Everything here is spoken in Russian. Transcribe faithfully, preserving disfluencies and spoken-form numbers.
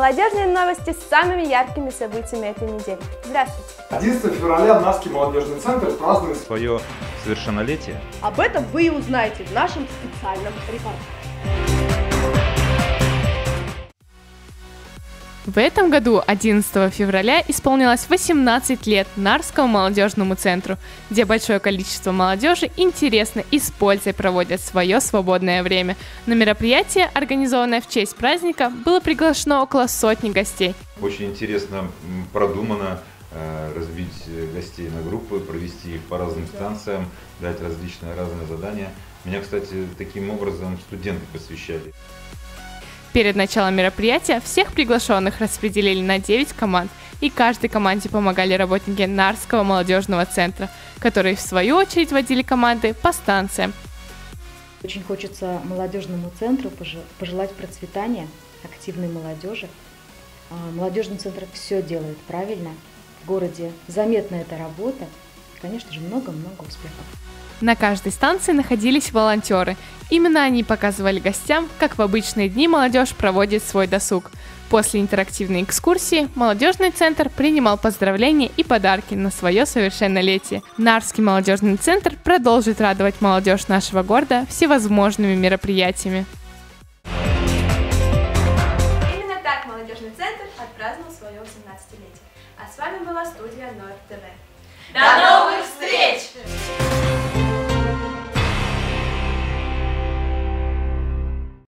Молодежные новости с самыми яркими событиями этой недели. Здравствуйте! одиннадцатого февраля Нарвский молодежный центр празднует свое совершеннолетие. Об этом вы и узнаете в нашем специальном репортаже. В этом году, одиннадцатого февраля, исполнилось восемнадцать лет Нарвскому молодежному центру, где большое количество молодежи интересно и с пользой проводят свое свободное время. На мероприятие, организованное в честь праздника, было приглашено около сотни гостей. Очень интересно продумано э, разбить гостей на группы, провести их по разным станциям, дать различные разные задания. Меня, кстати, таким образом студенты посвящали. Перед началом мероприятия всех приглашенных распределили на девять команд, и каждой команде помогали работники Нарвского молодежного центра, которые в свою очередь водили команды по станциям. Очень хочется молодежному центру пожелать процветания, активной молодежи. Молодежный центр все делает правильно, в городе заметна эта работа, и, конечно же, много-много успехов. На каждой станции находились волонтеры. Именно они показывали гостям, как в обычные дни молодежь проводит свой досуг. После интерактивной экскурсии молодежный центр принимал поздравления и подарки на свое совершеннолетие. Нарвский молодежный центр продолжит радовать молодежь нашего города всевозможными мероприятиями. Именно так молодежный центр отпраздновал свое восемнадцатилетие. А с вами была студия Норд ТВ. До новых встреч!